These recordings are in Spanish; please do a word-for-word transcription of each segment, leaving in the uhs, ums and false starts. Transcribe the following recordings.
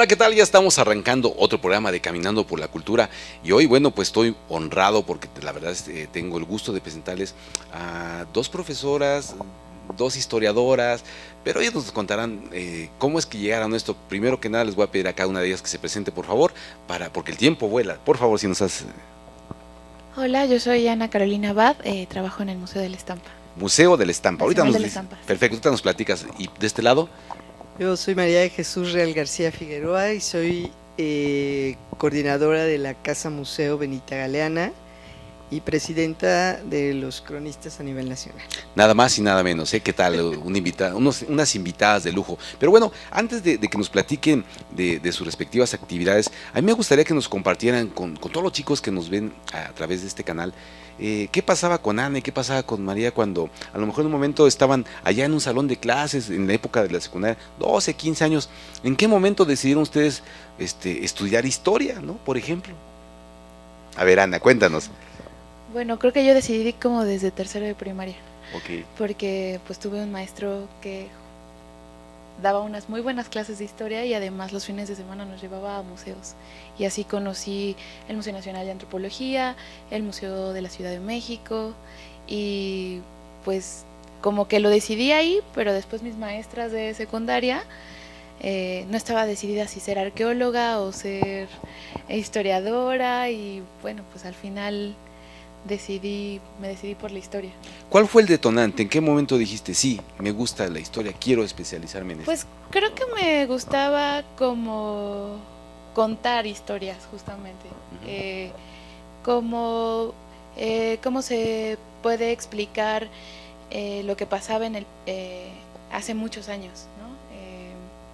¿qué tal? Ya estamos arrancando otro programa de Caminando por la Cultura y hoy, bueno, pues estoy honrado porque la verdad es, eh, tengo el gusto de presentarles a dos profesoras, dos historiadoras, pero ellos nos contarán eh, cómo es que llegaron a esto. Primero que nada les voy a pedir a cada una de ellas que se presente, por favor, para porque el tiempo vuela. Por favor, si nos hace... Hola, yo soy Ana Carolina Abad, eh, trabajo en el Museo de la Estampa. Museo de la Estampa. Ahorita nos de la dice, Estampa. perfecto, ahorita nos platicas. ¿Y de este lado? Yo soy María de Jesús Real García Figueroa y soy eh, coordinadora de la Casa Museo Benita Galeana y presidenta de los cronistas a nivel nacional. Nada más y nada menos, ¿eh? ¿Qué tal? Un invita, unos, unas invitadas de lujo. Pero bueno, antes de, de que nos platiquen de, de sus respectivas actividades, a mí me gustaría que nos compartieran con, con todos los chicos que nos ven a, a través de este canal, eh, qué pasaba con Ana y qué pasaba con María cuando a lo mejor en un momento estaban allá en un salón de clases, en la época de la secundaria, doce, quince años. ¿En qué momento decidieron ustedes este, estudiar historia, ¿no? Por ejemplo. A ver, Ana, cuéntanos. Bueno, creo que yo decidí como desde tercero de primaria. Okay. Porque pues tuve un maestro que daba unas muy buenas clases de historia y además los fines de semana nos llevaba a museos. Y así conocí el Museo Nacional de Antropología, el Museo de la Ciudad de México y pues como que lo decidí ahí, pero después mis maestras de secundaria eh, no estaba decidida si ser arqueóloga o ser historiadora y bueno, pues al final decidí, me decidí por la historia. ¿Cuál fue el detonante? ¿En qué momento dijiste, sí, me gusta la historia, quiero especializarme en esto? Pues creo que me gustaba como contar historias, justamente. Uh-huh. eh, como, eh, cómo se puede explicar eh, lo que pasaba en el eh, hace muchos años, ¿no? Eh,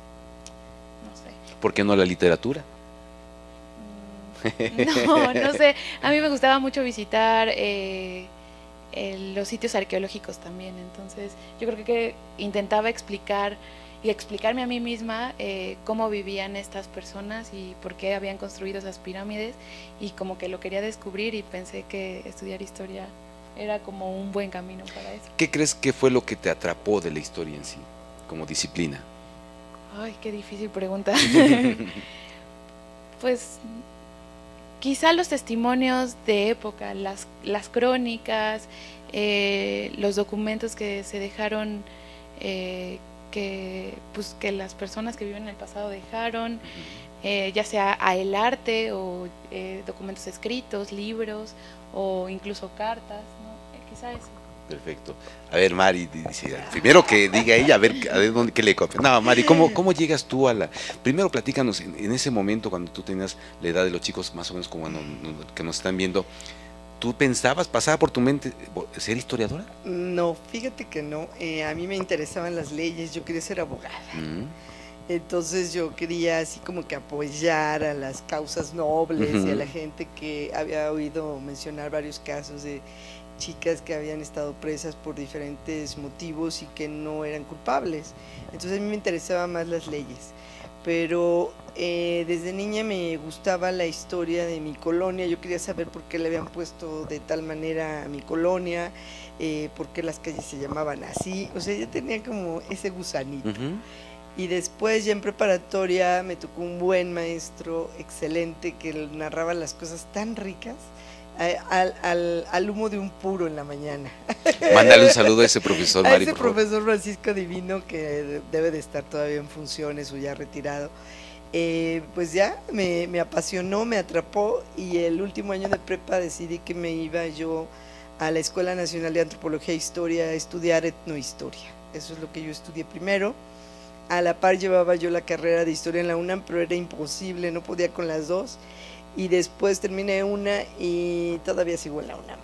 no sé. ¿Por qué no la literatura? No, no sé, a mí me gustaba mucho visitar eh, el, los sitios arqueológicos también, entonces yo creo que, que intentaba explicar y explicarme a mí misma eh, cómo vivían estas personas y por qué habían construido esas pirámides y como que lo quería descubrir y pensé que estudiar historia era como un buen camino para eso. ¿Qué crees que fue lo que te atrapó de la historia en sí, como disciplina? Ay, qué difícil pregunta. Pues quizá los testimonios de época, las, las crónicas, eh, los documentos que se dejaron, eh, que, pues, que las personas que viven en el pasado dejaron, eh, ya sea a el arte o eh, documentos escritos, libros o incluso cartas, ¿no? Eh, quizá eso. Perfecto. A ver, Mari, dice, primero que diga ella, a ver, a ver dónde, qué le copia. No, Mari, ¿cómo, ¿cómo llegas tú a la...? Primero platícanos, en, en ese momento, cuando tú tenías la edad de los chicos, más o menos como no, no, que nos están viendo, ¿tú pensabas, pasaba por tu mente ser historiadora? No, fíjate que no. Eh, a mí me interesaban las leyes, yo quería ser abogada. Mm. Entonces yo quería así como que apoyar a las causas nobles uh-huh. y a la gente que había oído mencionar varios casos de chicas que habían estado presas por diferentes motivos y que no eran culpables. Entonces a mí me interesaban más las leyes, pero eh, desde niña me gustaba la historia de mi colonia. Yo quería saber por qué le habían puesto de tal manera a mi colonia, eh, por qué las calles se llamaban así, o sea, yo tenía como ese gusanito. Uh-huh. Y después ya en preparatoria me tocó un buen maestro, excelente, que narraba las cosas tan ricas, Al, al, al humo de un puro en la mañana. Mándale un saludo a ese profesor, a Mari, ese por profesor favor. Francisco Divino, que debe de estar todavía en funciones o ya retirado. Eh, pues ya me, me apasionó, me atrapó, y el último año de prepa decidí que me iba yo a la Escuela Nacional de Antropología e Historia a estudiar etnohistoria. Eso es lo que yo estudié primero. A la par llevaba yo la carrera de historia en la UNAM, pero era imposible, no podía con las dos. Y después terminé una y todavía sigo en la UNAM.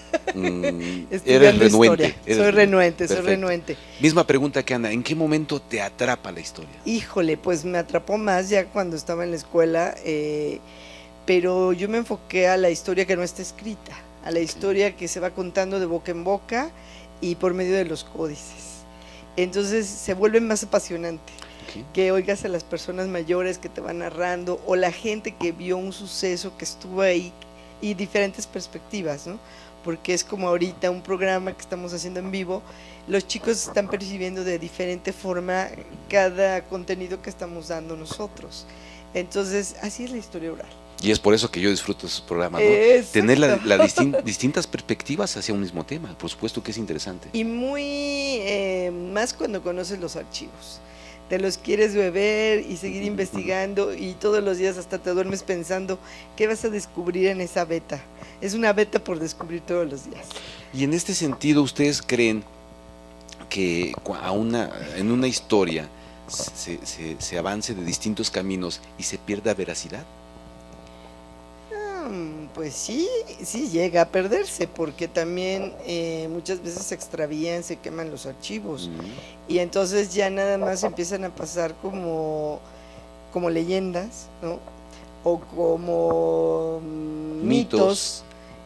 Mm, eres renuente. Eres soy renuente, perfecto. soy renuente. Misma pregunta que Ana, ¿en qué momento te atrapa la historia? Híjole, pues me atrapó más ya cuando estaba en la escuela, eh, pero yo me enfoqué a la historia que no está escrita, a la historia que se va contando de boca en boca y por medio de los códices. Entonces se vuelve más apasionante. Okay. Que oigas a las personas mayores que te van narrando o la gente que vio un suceso que estuvo ahí y diferentes perspectivas, ¿no? Porque es como ahorita un programa que estamos haciendo en vivo, los chicos están percibiendo de diferente forma cada contenido que estamos dando nosotros. Entonces, así es la historia oral. Y es por eso que yo disfruto esos programas, ¿no? Exacto. Tener la, la distin, distintas perspectivas hacia un mismo tema, por supuesto que es interesante. Y muy, eh, más cuando conoces los archivos. Te los quieres beber y seguir investigando y todos los días hasta te duermes pensando qué vas a descubrir en esa beta. Es una beta por descubrir todos los días. Y en este sentido, ¿ustedes creen que a una, en una historia se, se, se avance de distintos caminos y se pierda veracidad? Pues sí, sí llega a perderse, porque también eh, muchas veces se extravían, se queman los archivos, mm. y entonces ya nada más empiezan a pasar como, como leyendas, ¿no? O como mitos. mitos,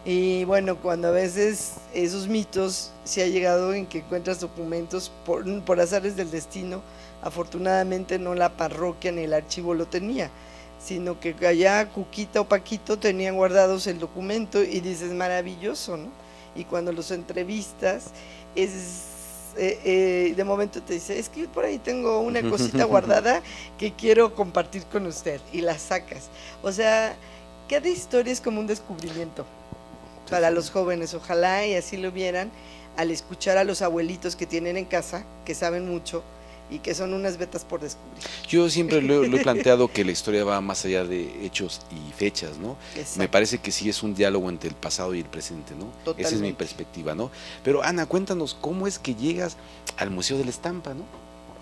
y bueno, cuando a veces esos mitos se ha llegado en que encuentras documentos por, por azares del destino, afortunadamente no la parroquia ni el archivo lo tenía, sino que allá Cuquita o Paquito tenían guardados el documento y dices, maravilloso, ¿no? Y cuando los entrevistas, es eh, eh, de momento te dice, es que por ahí tengo una cosita guardada que quiero compartir con usted, y la sacas. O sea, cada historia es como un descubrimiento para los jóvenes, ojalá y así lo vieran al escuchar a los abuelitos que tienen en casa, que saben mucho, y que son unas vetas por descubrir. Yo siempre lo, lo he planteado que la historia va más allá de hechos y fechas, ¿no? Exacto. Me parece que sí es un diálogo entre el pasado y el presente, ¿no? Totalmente. Esa es mi perspectiva, ¿no? Pero Ana, cuéntanos, ¿cómo es que llegas al Museo de la Estampa, ¿no?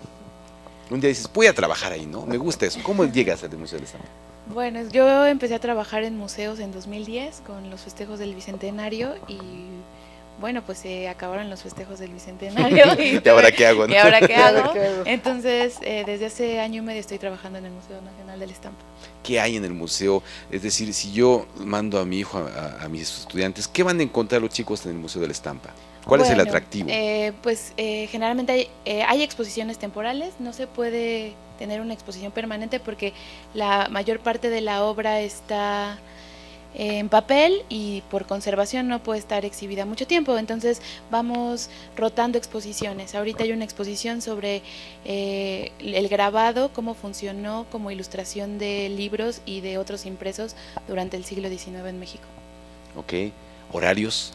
Un día dices, voy a trabajar ahí, ¿no? Me gusta eso. ¿Cómo llegas al Museo de la Estampa? Bueno, yo empecé a trabajar en museos en dos mil diez con los festejos del Bicentenario y... bueno, pues se eh, acabaron los festejos del Bicentenario. ¿Y, ¿Y ahora qué hago? ¿no? ¿Y ahora qué hago? Entonces, eh, desde hace año y medio estoy trabajando en el Museo Nacional de la Estampa. ¿Qué hay en el museo? Es decir, si yo mando a mi hijo, a, a mis estudiantes, ¿qué van a encontrar los chicos en el Museo de la Estampa? ¿Cuál bueno, es el atractivo? Eh, pues eh, generalmente hay, eh, hay exposiciones temporales, no se puede tener una exposición permanente porque la mayor parte de la obra está... en papel y por conservación no puede estar exhibida mucho tiempo, entonces vamos rotando exposiciones. Ahorita hay una exposición sobre eh, el grabado, cómo funcionó como ilustración de libros y de otros impresos durante el siglo diecinueve en México. Ok, ¿horarios?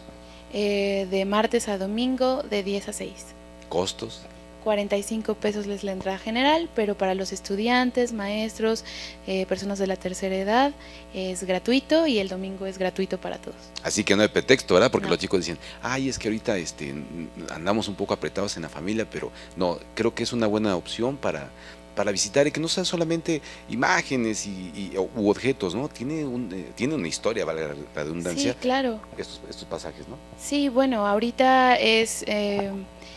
Eh, de martes a domingo de diez a seis. ¿Costos? cuarenta y cinco pesos es la entrada general, pero para los estudiantes, maestros, eh, personas de la tercera edad es gratuito y el domingo es gratuito para todos. Así que no hay pretexto, ¿verdad? Porque no. Los chicos dicen, ay, es que ahorita este, andamos un poco apretados en la familia, pero no, creo que es una buena opción para, para visitar y que no sean solamente imágenes y, y, u objetos, ¿no? Tiene, un, eh, tiene una historia, vale la redundancia. Sí, claro. Estos, estos pasajes, ¿no? Sí, bueno, ahorita es... Eh,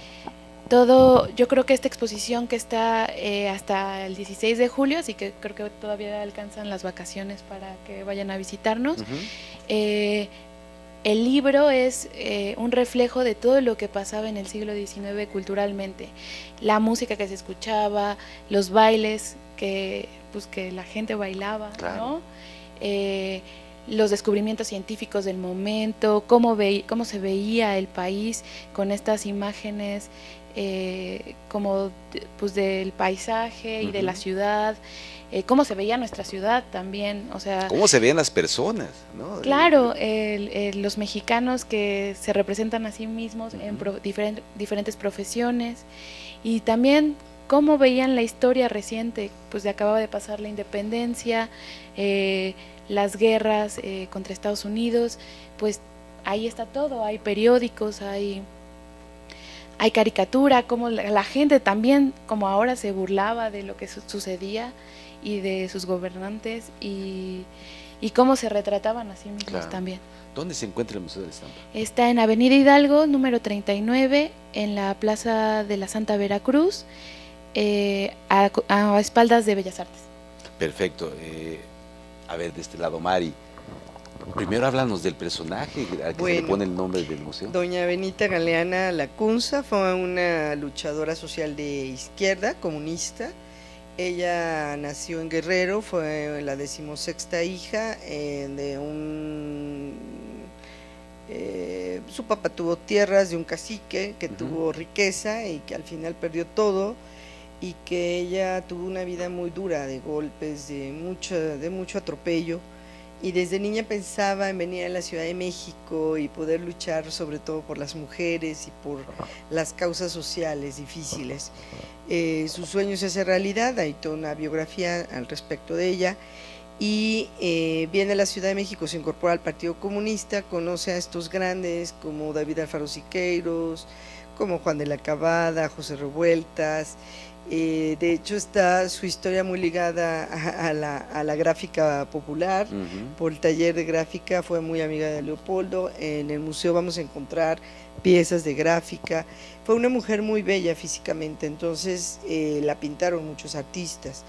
todo, yo creo que esta exposición que está eh, hasta el dieciséis de julio, así que creo que todavía alcanzan las vacaciones para que vayan a visitarnos. Uh-huh. eh, el libro es eh, un reflejo de todo lo que pasaba en el siglo diecinueve culturalmente, la música que se escuchaba, los bailes que, pues, que la gente bailaba, claro. ¿no? Eh, los descubrimientos científicos del momento, cómo, ve, cómo se veía el país con estas imágenes eh, como pues del paisaje y uh-huh. de la ciudad, eh, cómo se veía nuestra ciudad también, o sea... Cómo se veían las personas, ¿no? Claro, el, el, los mexicanos que se representan a sí mismos uh-huh. en pro, diferent, diferentes profesiones y también cómo veían la historia reciente, pues de acababa de pasar la independencia, eh, las guerras eh, contra Estados Unidos, pues ahí está todo, hay periódicos, hay, hay caricatura, como la, la gente también, como ahora se burlaba de lo que su sucedía y de sus gobernantes y, y cómo se retrataban a sí mismos claro. también. ¿Dónde se encuentra el Museo de la Estampa? Está en Avenida Hidalgo, número treinta y nueve, en la Plaza de la Santa Veracruz, eh, a, a espaldas de Bellas Artes. Perfecto. Eh, A ver, de este lado, Mari, primero háblanos del personaje al que bueno, se le pone el nombre del museo. Doña Benita Galeana Lacunza fue una luchadora social de izquierda, comunista. Ella nació en Guerrero, fue la decimosexta hija eh, de un... Eh, su papá tuvo tierras de un cacique que uh-huh. tuvo riqueza y que al final perdió todo. y que ella tuvo una vida muy dura, de golpes, de mucho, de mucho atropello, y desde niña pensaba en venir a la Ciudad de México y poder luchar sobre todo por las mujeres y por las causas sociales difíciles. Eh, su sueño se hace realidad, hay toda una biografía al respecto de ella, y eh, viene a la Ciudad de México, se incorpora al Partido Comunista, conoce a estos grandes como David Alfaro Siqueiros, como Juan de la Cabada, José Revueltas. Eh, de hecho está su historia muy ligada a, a, la, a la gráfica popular, uh-huh. Por el taller de gráfica fue muy amiga de Leopoldo. En el museo vamos a encontrar piezas de gráfica. Fue una mujer muy bella físicamente, entonces eh, la pintaron muchos artistas.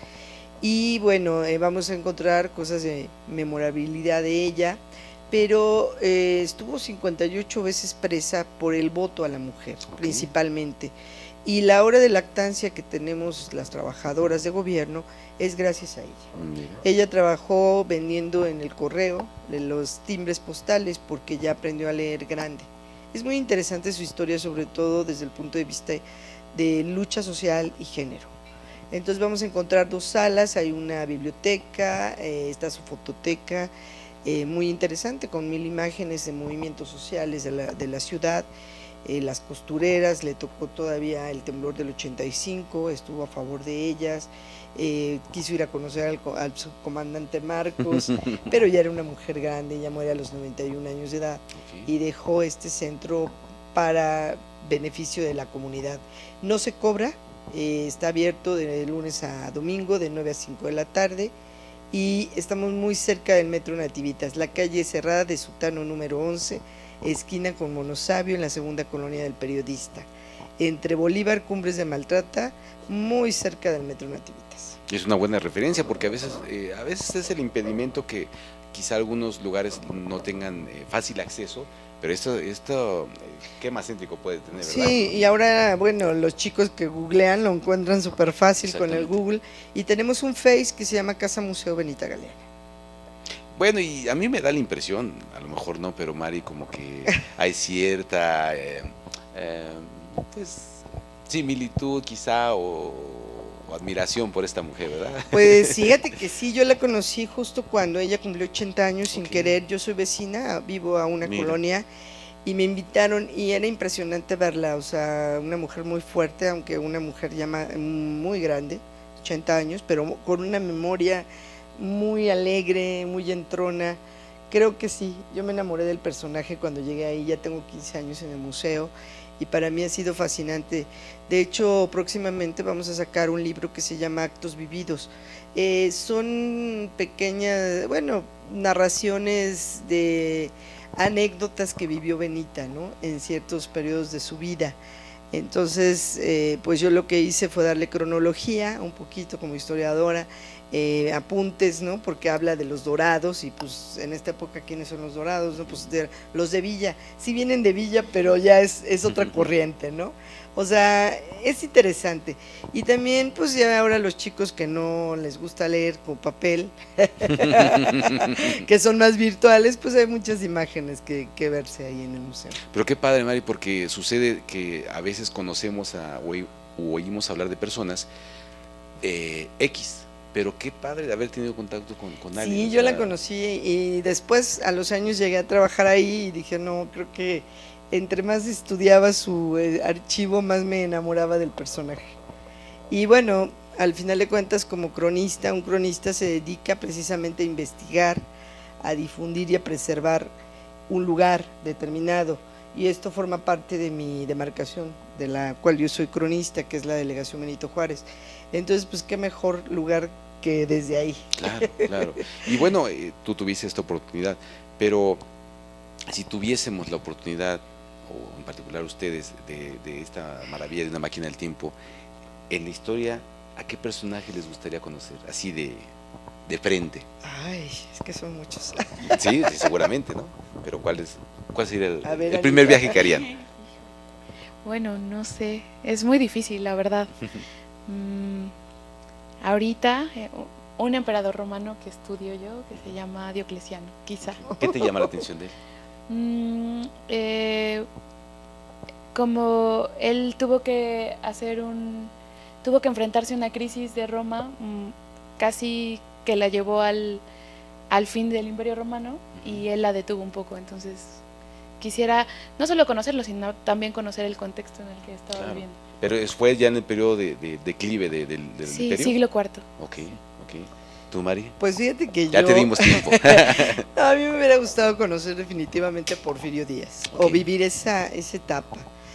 Y bueno, eh, vamos a encontrar cosas de memorabilidad de ella, pero eh, estuvo cincuenta y ocho veces presa por el voto a la mujer, okay. Principalmente. Y la hora de lactancia que tenemos las trabajadoras de gobierno es gracias a ella. Mira. Ella trabajó vendiendo en el correo de los timbres postales porque ya aprendió a leer grande. Es muy interesante su historia, sobre todo desde el punto de vista de lucha social y género. Entonces vamos a encontrar dos salas, hay una biblioteca, eh, está su fototeca, eh, muy interesante, con mil imágenes de movimientos sociales de la, de la ciudad. Eh, las costureras, le tocó todavía el temblor del ochenta y cinco, estuvo a favor de ellas, eh, quiso ir a conocer al, al subcomandante Marcos, pero ya era una mujer grande, ella muere a los noventa y un años de edad, okay. Y dejó este centro para beneficio de la comunidad. No se cobra, eh, está abierto de lunes a domingo, de nueve a cinco de la tarde, y estamos muy cerca del Metro Nativitas, la calle cerrada de Sutano número once, esquina con Monosabio, en la segunda colonia del Periodista, entre Bolívar, Cumbres de Maltrata, muy cerca del Metro Nativitas. Es una buena referencia porque a veces, eh, a veces es el impedimento que quizá algunos lugares no tengan eh, fácil acceso, pero esto, esto ¿qué más céntrico puede tener, verdad? Sí, y ahora, bueno, los chicos que googlean lo encuentran súper fácil con el Google, y tenemos un Face que se llama Casa Museo Benita Galeana. Bueno, y a mí me da la impresión, a lo mejor no, pero Mari, como que hay cierta, eh, eh, pues, similitud quizá o, o admiración por esta mujer, ¿verdad? Pues fíjate que sí, yo la conocí justo cuando ella cumplió ochenta años, sin okay. querer. Yo soy vecina, vivo a una Mira. colonia, y me invitaron y era impresionante verla, o sea, una mujer muy fuerte, aunque una mujer ya muy grande, ochenta años, pero con una memoria muy alegre, muy entrona. Creo que sí, yo me enamoré del personaje cuando llegué ahí, ya tengo quince años en el museo y para mí ha sido fascinante. De hecho, próximamente vamos a sacar un libro que se llama Actos Vividos. Eh, son pequeñas, bueno, narraciones de anécdotas que vivió Benita, ¿no? En ciertos periodos de su vida. Entonces, eh, pues yo lo que hice fue darle cronología, un poquito como historiadora, Eh, apuntes, ¿no? Porque habla de los dorados y pues en esta época ¿quiénes son los dorados? ¿No? Pues de, los de Villa, sí vienen de Villa, pero ya es, es otra corriente, ¿no? O sea, es interesante. Y también pues ya ahora los chicos que no les gusta leer con papel, que son más virtuales, pues hay muchas imágenes que, que verse ahí en el museo. Pero qué padre, Mari, porque sucede que a veces conocemos a, o, o oímos hablar de personas eh, X, pero qué padre de haber tenido contacto con, con alguien. Sí, yo la conocí y después a los años llegué a trabajar ahí y dije, no, creo que entre más estudiaba su eh, archivo, más me enamoraba del personaje. Y bueno, al final de cuentas, como cronista, un cronista se dedica precisamente a investigar, a difundir y a preservar un lugar determinado. Y esto forma parte de mi demarcación, de la cual yo soy cronista, que es la Delegación Benito Juárez. Entonces, pues qué mejor lugar que desde ahí. Claro, claro. Y bueno, eh, tú tuviste esta oportunidad, pero si tuviésemos la oportunidad, o en particular ustedes, de, de esta maravilla de una máquina del tiempo, en la historia, ¿a qué personaje les gustaría conocer? Así de, de frente. Ay, es que son muchos. Sí, sí, seguramente, ¿no? Pero ¿cuál es, cuál sería el, ver, el primer viaje que harían? Bueno, no sé, es muy difícil, la verdad. mm, ahorita, eh, un emperador romano que estudio yo, que se llama Diocleciano, quizá. ¿Qué te llama la atención de él? Mm, eh, como él tuvo que hacer un... tuvo que enfrentarse a una crisis de Roma, mmm, casi que la llevó al, al fin del Imperio Romano, y él la detuvo un poco. Entonces quisiera no solo conocerlo, sino también conocer el contexto en el que estaba Claro. viviendo. Pero es- fue ya en el periodo de, de declive de- del, del Sí, imperio. siglo cuarto. Ok, ok. ¿Tú, Mari? Pues fíjate que Ya yo... te dimos tiempo. A mí me hubiera gustado conocer definitivamente a Porfirio Díaz, Ok. o vivir esa, esa etapa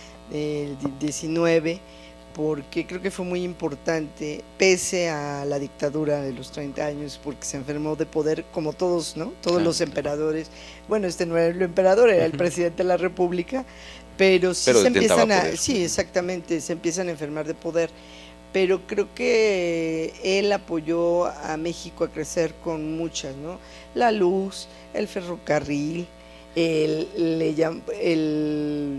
del diecinueve, porque creo que fue muy importante, pese a la dictadura de los treinta años, porque se enfermó de poder, como todos, ¿no? Todos Claro, los claro. emperadores. Bueno, este no era el emperador, era el Ujú. presidente de la República, pero sí Pero se detentaba empiezan a... poder. Sí, exactamente, se empiezan a enfermar de poder. Pero creo que él apoyó a México a crecer con muchas, ¿no? La luz, el ferrocarril, el, le llam- el,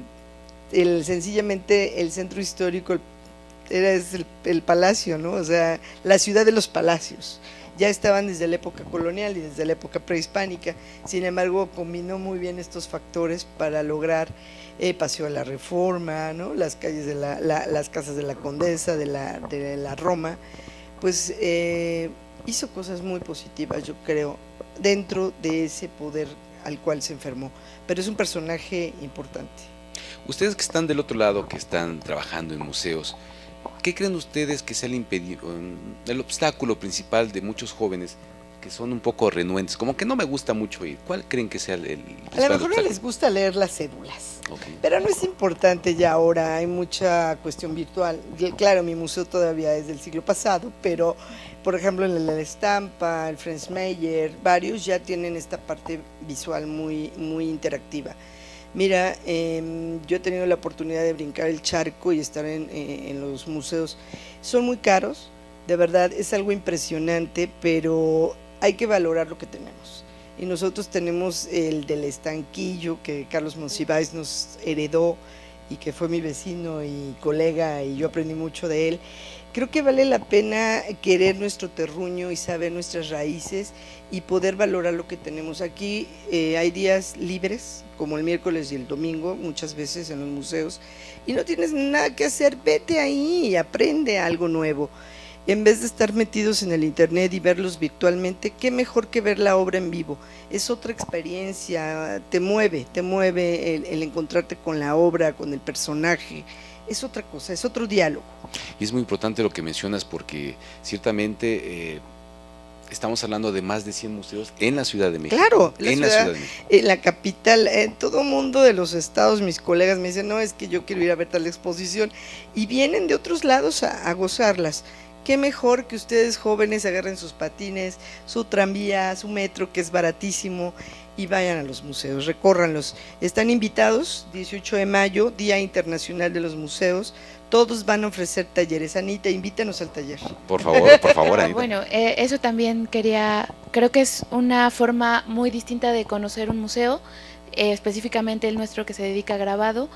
el- sencillamente el centro histórico, el- era es el, el palacio, ¿no? O sea, la ciudad de los palacios. Ya estaban desde la época colonial y desde la época prehispánica. Sin embargo, combinó muy bien estos factores para lograr eh, Paseo a la Reforma, ¿no? Las calles de la, la- las casas de la Condesa, de la, de la Roma, pues eh, hizo cosas muy positivas, yo creo, dentro de ese poder al cual se enfermó. Pero es un personaje importante. Ustedes que están del otro lado, que están trabajando en museos, ¿qué creen ustedes que sea el, impedi- um, el obstáculo principal de muchos jóvenes que son un poco renuentes? Como que no me gusta mucho ir. ¿Cuál creen que sea el, el A lo principal mejor no obstáculo? les gusta leer las cédulas. Ok. Pero no es importante ya ahora, hay mucha cuestión virtual. Y, claro, mi museo todavía es del siglo pasado, pero por ejemplo en la Estampa, el Franz Mayer, varios ya tienen esta parte visual muy, muy interactiva. Mira, eh, yo he tenido la oportunidad de brincar el charco y estar en, eh, en los museos. Son muy caros, de verdad, es algo impresionante, pero hay que valorar lo que tenemos. Y nosotros tenemos el del estanquillo que Carlos Monsiváis nos heredó y que fue mi vecino y colega y yo aprendí mucho de él. Creo que vale la pena querer nuestro terruño y saber nuestras raíces y poder valorar lo que tenemos aquí. Eh, hay días libres, como el miércoles y el domingo, muchas veces en los museos, y no tienes nada que hacer, vete ahí y aprende algo nuevo. En vez de estar metidos en el internet y verlos virtualmente, qué mejor que ver la obra en vivo. Es otra experiencia, te mueve, te mueve el, el encontrarte con la obra, con el personaje. Es otra cosa, es otro diálogo. Y es muy importante lo que mencionas porque ciertamente eh, estamos hablando de más de cien museos en la Ciudad de México. Claro, la en la ciudad- Ciudad de México. En la capital, en todo mundo de los estados, mis colegas me dicen, no, es que yo quiero ir a ver tal exposición, y vienen de otros lados a, a gozarlas. Qué mejor que ustedes jóvenes agarren sus patines, su tranvía, su metro, que es baratísimo, y vayan a los museos, recórranlos. Están invitados, dieciocho de mayo, Día Internacional de los Museos, todos van a ofrecer talleres. Anita, invítanos al taller. Por favor, por favor, Ah, Anita. bueno, eh, eso también quería, creo que es una forma muy distinta de conocer un museo, eh, específicamente el nuestro que se dedica a grabado.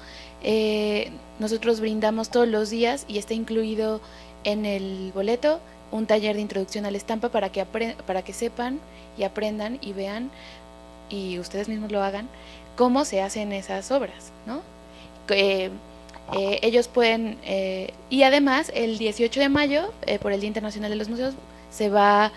Eh, nosotros brindamos todos los días y está incluido en el boleto un taller de introducción a la estampa para que, apre- para que sepan y aprendan y vean y ustedes mismos lo hagan cómo se hacen esas obras, ¿no? Eh, eh, ellos pueden, eh, y además el dieciocho de mayo, eh, por el Día Internacional de los Museos, se va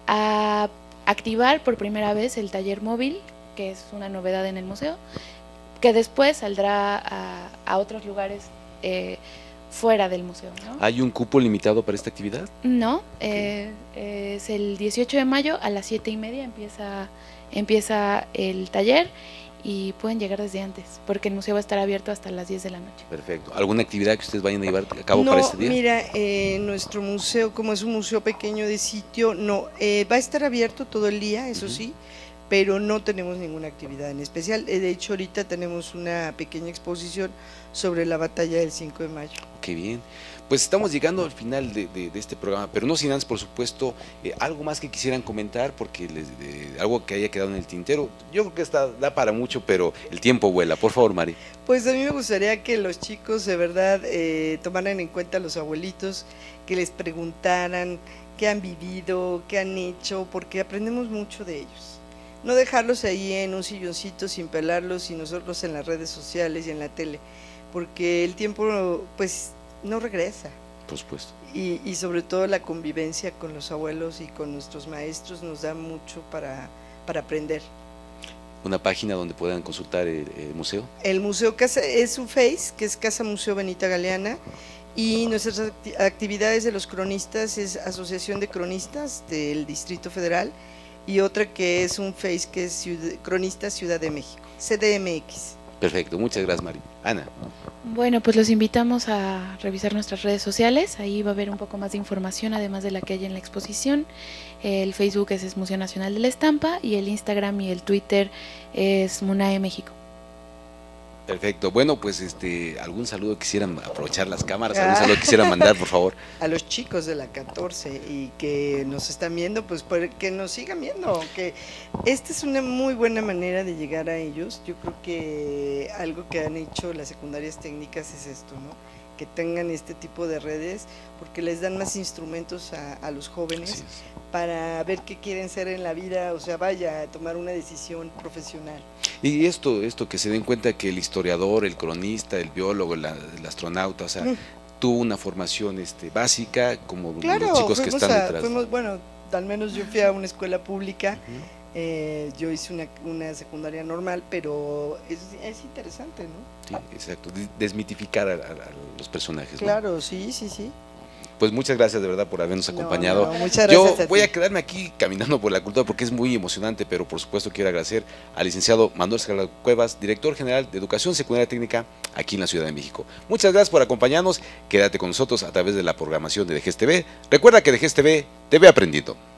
a activar por primera vez el taller móvil, que es una novedad en el museo, que después saldrá a, a otros lugares eh, fuera del museo, ¿no? ¿Hay un cupo limitado para esta actividad? No, eh, eh, es el dieciocho de mayo a las siete y media empieza, empieza el taller y pueden llegar desde antes, porque el museo va a estar abierto hasta las diez de la noche. Perfecto. ¿Alguna actividad que ustedes vayan a llevar a cabo no, para este día? mira, eh, nuestro museo, como es un museo pequeño de sitio, no, eh, va a estar abierto todo el día, eso Ujú. sí, pero no tenemos ninguna actividad en especial. Eh, de hecho, ahorita tenemos una pequeña exposición sobre la batalla del cinco de mayo. Qué bien. Pues estamos llegando al final de, de- de este programa, pero no sin antes, por supuesto, eh, algo más que quisieran comentar, porque les, eh, algo que haya quedado en el tintero. Yo creo que está, da para mucho, pero el tiempo vuela. Por favor, Mari. Pues a mí me gustaría que los chicos de verdad eh, tomaran en cuenta a los abuelitos, que les preguntaran qué han vivido, qué han hecho, porque aprendemos mucho de ellos. No dejarlos ahí en un silloncito sin pelarlos y nosotros en las redes sociales y en la tele, porque el tiempo pues no regresa. Por supuesto. Y, y sobre todo la convivencia con los abuelos y con nuestros maestros nos da mucho para, para aprender. ¿Una página donde puedan consultar el, el museo? El museo Casa es su Face, que es Casa Museo Benita Galeana, y nuestras acti actividades de los cronistas es Asociación de Cronistas del Distrito Federal, y otra que es un Face que es Ciudad, Cronistas Ciudad de México, C D M X. Perfecto, muchas gracias, Mari. Ana. Bueno, pues los invitamos a revisar nuestras redes sociales, ahí va a haber un poco más de información, además de la que hay en la exposición. El Facebook es, es Museo Nacional de la Estampa, y el Instagram y el Twitter es MUNAE México. Perfecto, bueno, pues este, algún saludo quisieran aprovechar las cámaras, algún saludo quisieran mandar, por favor. A los chicos de la catorce y que nos están viendo, pues que nos sigan viendo, que esta es una muy buena manera de llegar a ellos. Yo creo que algo que han hecho las secundarias técnicas es esto, ¿no? Que tengan este tipo de redes, porque les dan más instrumentos a, a los jóvenes para ver qué quieren ser en la vida, o sea, vaya a tomar una decisión profesional. Y esto, esto que se den cuenta que el historiador, el cronista, el biólogo, la, el astronauta, o sea, mm. tuvo una formación este, básica, como claro, los chicos que están a, detrás. Fuimos, bueno, al menos yo fui a una escuela pública, uh-huh. eh, yo hice una, una secundaria normal, pero es, es interesante, ¿no? Sí, exacto, desmitificar a, a, a los personajes. Claro, ¿no? sí, sí, sí. Pues muchas gracias de verdad por habernos acompañado. No, no, muchas gracias. Yo a voy ti. a quedarme aquí caminando por la cultura porque es muy emocionante, pero por supuesto quiero agradecer al licenciado Manuel Escalada Cuevas, director general de Educación Secundaria Técnica aquí en la Ciudad de México. Muchas gracias por acompañarnos. Quédate con nosotros a través de la programación de D G E S T V. Recuerda que D G E S T V te ve aprendiendo.